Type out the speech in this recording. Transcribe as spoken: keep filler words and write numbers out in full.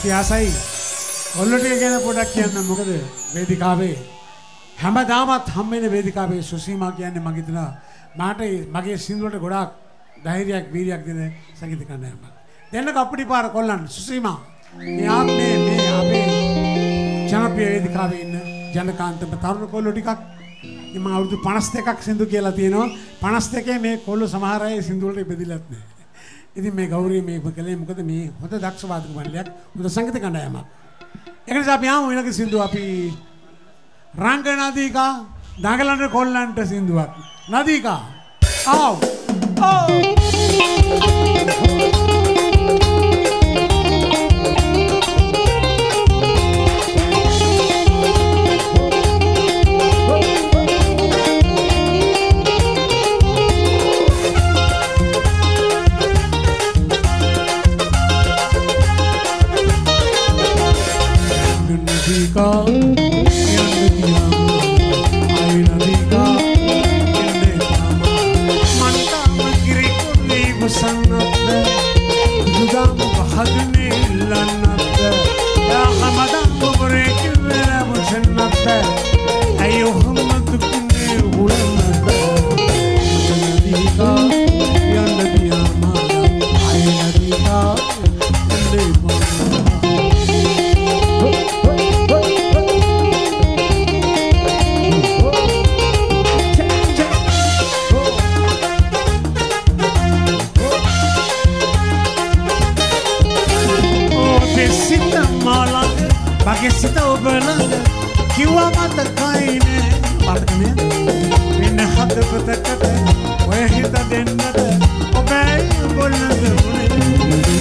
අපි ආසයි ඔල්ලෝ ටික ගැන පොඩක් කියන්න. මොකද වේදිකාවේ හැමදාමත් හම්බෙන වේදිකාවේ සුසීමා කියන්නේ මම හිතනවා මාට මගේ සින්දුවට ගොඩාක් ධෛර්යයක් වීර්යයක් දෙන සංගීත කණ්ඩායමක්. දෙන්නක අපිට පාර කොල්ලන් සුසීමා මේ ආත්මේ මේ අපේ ජනප්‍රිය වේදිකාවේ ඉන්න ජනකාන්තම තරුණ කොල්ලෝ ටිකක් මම අවුරුදු පනස් දෙකක් සින්දු කියලා තියෙනවා. පනස් දෙකේ මේ කොල්ලෝ සමහර අය සින්දු වලට ඉපදිලත් නැහැ. ඉතින් මේ ගෞරවය මේ කලේ මොකද මේ හොඳ දක්ෂ වාදක මණ්ඩලයක් හොඳ සංගීත කණ්ඩායමක්. ඒක නිසා අපි ආමු ඊළඟ සින්දුව අපි රංග නදීකා දඟලන කොල්ලන්ට සින්දුවක්. නදීකා ආව් ඕ We're here to